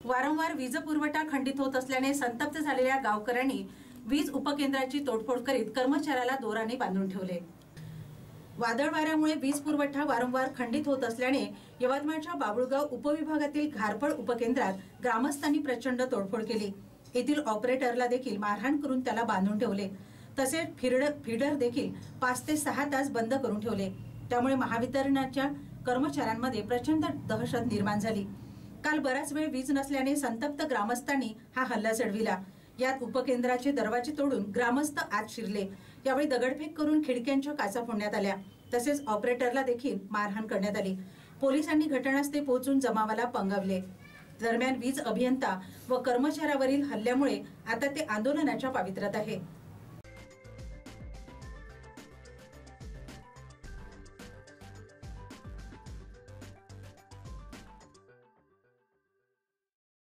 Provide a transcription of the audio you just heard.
वारंवार वीज पुरवठा खंडित होत असल्याने संतप्त झालेल्या गावकऱ्यांनी वीज उपकेंद्राची तोडफोड करीत कर्मचाऱ्याला दोराने बांधून ठेवले। वादळ वाऱ्यामुळे वीज पुरवठा वारंवार खंडित होत असल्याने यवतमाळच्या बाबुळगाव उपविभागातील घारफळ उपकेंद्रात ग्रामस्थांनी प्रचंड तोडफोड केली। येथील ऑपरेटरला देखील मारहाण करून त्याला बांधून ठेवले। तसेच फीडर देखील 5 ते 6 तास बंद करून ठेवले। त्यामुळे महावितरणाच्या कर्मचाऱ्यांमध्ये प्रचंड दहशत निर्माण झाली। काल बराच वेळ वीज नसल्याने संतप्त ग्रामस्थांनी हा हल्ला चढविला। यात उपकेंद्राचे दरवाजे तोडून ग्रामस्थ आत शिरले। यावेळी दगडफेक करून खिडक्यांच्या काचा फोडण्यात आल्या। तसेच ऑपरेटरला देखील मारहाण करण्यात आली। पोलिसांनी घटनास्थळी पोहोचून जमावाला पंगवले। दरम्यान वीज अभियंता व कर्मचाऱ्यावरील हल्ल्यामुळे आता ते आंदोलनाच्या पावित्र्यात आहे।